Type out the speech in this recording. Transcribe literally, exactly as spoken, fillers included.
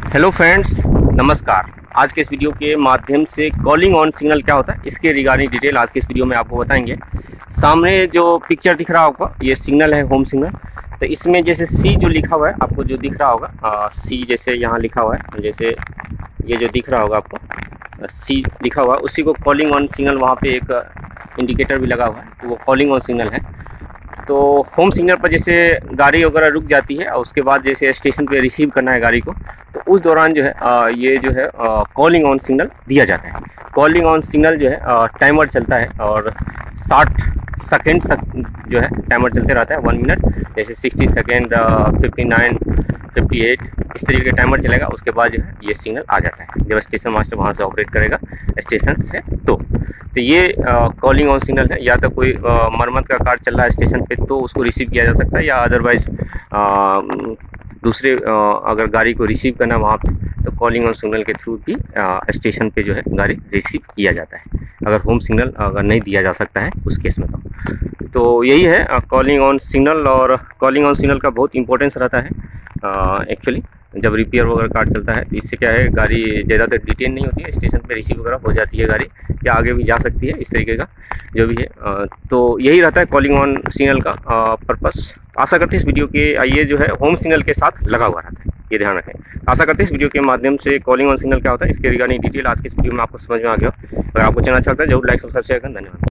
Hello friends, नमस्कार। आज के इस वीडियो के माध्यम से कॉलिंग ऑन सिग्नल क्या होता है इसके रिगार्डिंग डिटेल आज के इस वीडियो में आपको बताएंगे। सामने जो पिक्चर दिख रहा होगा ये सिग्नल है, होम सिग्नल। तो इसमें जैसे सी जो लिखा हुआ है आपको जो दिख रहा होगा, सी जैसे यहाँ लिखा हुआ है, जैसे ये जो दिख रहा होगा आपको सी लिखा हुआ है, उसी को कॉलिंग ऑन सिग्नल, वहाँ पे एक इंडिकेटर भी लगा हुआ है तो वो कॉलिंग ऑन सिग्नल है। तो होम सिग्नल पर जैसे गाड़ी वगैरह रुक जाती है और उसके बाद जैसे स्टेशन पे रिसीव करना है गाड़ी को, तो उस दौरान जो है आ, ये जो है कॉलिंग ऑन सिग्नल दिया जाता है। कॉलिंग ऑन सिग्नल जो है टाइमर चलता है और साठ सेकेंड सक, जो है टाइमर चलते रहता है, वन मिनट, जैसे sixty second, fifty nine, fifty eight, इस तरीके का टाइमर चलेगा। उसके बाद जो है ये सिग्नल आ जाता है जब स्टेशन मास्टर वहाँ से ऑपरेट करेगा स्टेशन से। तो तो ये कॉलिंग ऑन सिग्नल है। या तो कोई आ, मरम्मत का कार्य चल रहा है स्टेशन पे तो उसको रिसीव किया जा सकता है, या अदरवाइज दूसरे आ, अगर गाड़ी को रिसीव करना वहाँ पे तो कॉलिंग ऑन सिग्नल के थ्रू भी आ, स्टेशन पे जो है गाड़ी रिसीव किया जाता है, अगर होम सिग्नल अगर नहीं दिया जा सकता है उस केस में। तो तो यही है कॉलिंग ऑन सिग्नल। और कॉलिंग ऑन सिग्नल का बहुत इंपॉर्टेंस रहता है एक्चुअली जब रिपेयर वगैरह कार्ड चलता है। इससे क्या है, गाड़ी ज़्यादातर डिटेन नहीं होती है, स्टेशन पे रिसीव वगैरह हो जाती है गाड़ी, या आगे भी जा सकती है, इस तरीके का जो भी है। तो यही रहता है कॉलिंग ऑन सिग्नल का पर्पस। आशा करते हैं इस वीडियो के ये जो है होम सिग्नल के साथ लगा हुआ रहता है, ये ध्यान रखें। आशा करते हैं इस वीडियो के माध्यम से कॉलिंग ऑन सिग्नल क्या होता है इसके रिगार्डिंग डिटेल आज के इस वीडियो में आपको समझ में आ गया। अगर आपको चैनल अच्छा लगता है जरूर लाइक सब्सक्राइब शेयर करें। धन्यवाद।